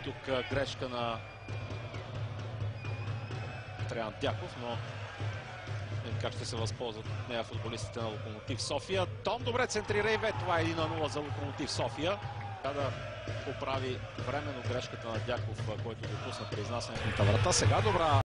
Тук грешка на Траян Дяков, но как ще се възползват от нея футболистите на Локомотив София. Том добре центрира и това е 1-0 за Локомотив София. Трябва да поправи временно грешката на Дяков, който допусна при изнасянето на врата. Сега добра